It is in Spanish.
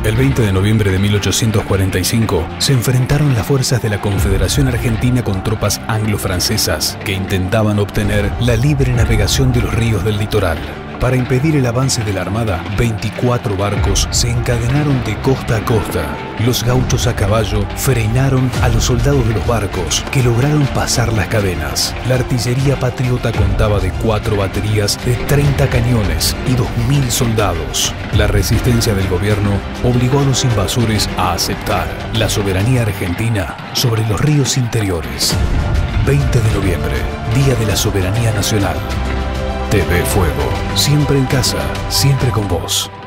El 20 de noviembre de 1845 se enfrentaron las fuerzas de la Confederación Argentina con tropas anglo-francesas que intentaban obtener la libre navegación de los ríos del litoral. Para impedir el avance de la Armada, 24 barcos se encadenaron de costa a costa. Los gauchos a caballo frenaron a los soldados de los barcos, que lograron pasar las cadenas. La artillería patriota contaba de 4 baterías de 30 cañones y 2.000 soldados. La resistencia del gobierno obligó a los invasores a aceptar la soberanía argentina sobre los ríos interiores. 20 de noviembre, Día de la Soberanía Nacional. TV Fuego, siempre en casa, siempre con vos.